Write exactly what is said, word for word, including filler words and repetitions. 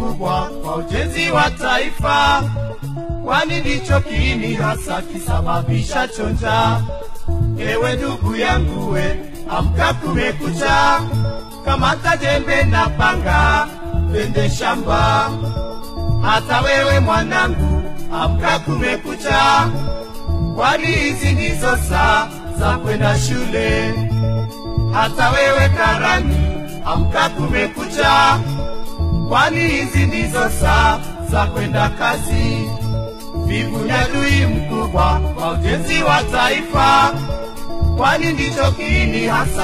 mkubwa kwa ujenzi wa taifa, kwani ndicho kiini hasa kisababisha chonja. Ewe ndugu yangu we, amka kumekucha, kamata jembe na panga, twende shamba. Hata wewe mwanangu, amka kumekucha, kwani hizi ndizo saa za kwenda shule. Hata wewe karani, amka kumekucha, kwani hizi ndizo saa za kwenda kazi. Vivu ni adui mkubwa kwa ujenzi wa taifa, kwani ndicho kiini hasa